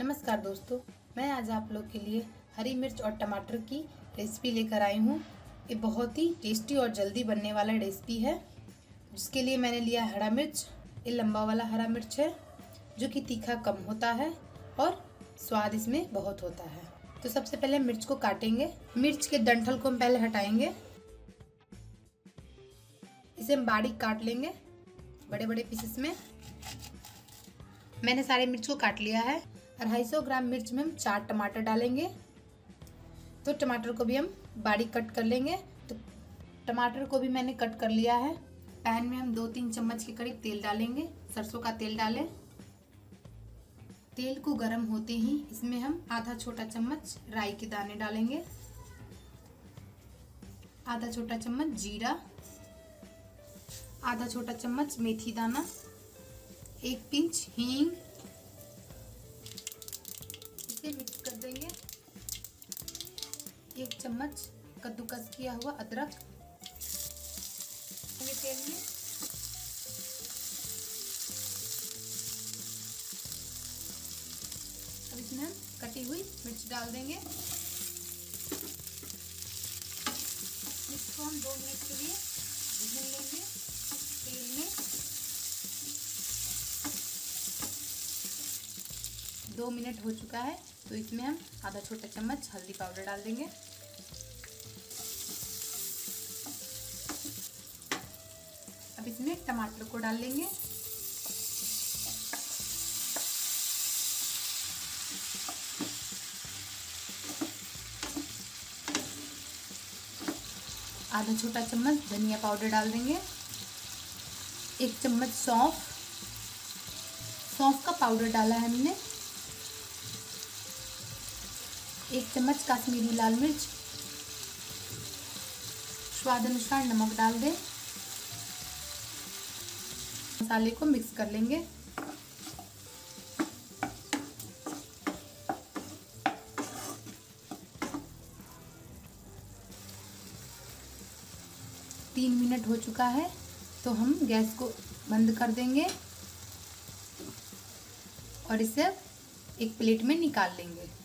नमस्कार दोस्तों, मैं आज आप लोग के लिए हरी मिर्च और टमाटर की रेसिपी लेकर आई हूँ। ये बहुत ही टेस्टी और जल्दी बनने वाला रेसिपी है। जिसके लिए मैंने लिया हरा मिर्च। ये लंबा वाला हरा मिर्च है जो कि तीखा कम होता है और स्वाद इसमें बहुत होता है। तो सबसे पहले मिर्च को काटेंगे। मिर्च के डंठल को हम पहले हटाएंगे। इसे हम बारीक काट लेंगे बड़े बड़े पीसेस में। मैंने सारे मिर्च को काट लिया है। 250 ग्राम मिर्च में हम 4 टमाटर डालेंगे। तो टमाटर को भी हम बारीक कट कर लेंगे। तो टमाटर को भी मैंने कट कर लिया है। पैन में हम 2-3 चम्मच के करीब तेल डालेंगे। सरसों का तेल डालें। तेल को गर्म होते ही इसमें हम आधा छोटा चम्मच राई के दाने डालेंगे, आधा छोटा चम्मच जीरा, आधा छोटा चम्मच मेथी दाना, 1 पिंच हींग। इसे मिक्स कर देंगे। 1 चम्मच कद्दूकस किया हुआ अदरक तेल में। अब इसमें हम कटी हुई मिर्च डाल देंगे। इसको हम 2 मिनट के लिए भून लेंगे तेल में। 2 मिनट हो चुका है तो इसमें हम आधा छोटा चम्मच हल्दी पाउडर डाल देंगे। अब इसमें टमाटर को डाल लेंगे। आधा छोटा चम्मच धनिया पाउडर डाल देंगे। 1 चम्मच सौंफ का पाउडर डाला है हमने। 1 चम्मच काश्मीरी लाल मिर्च। स्वाद अनुसार नमक डाल दें। मसाले को मिक्स कर लेंगे। तीन मिनट हो चुका है तो हम गैस को बंद कर देंगे और इसे एक प्लेट में निकाल लेंगे।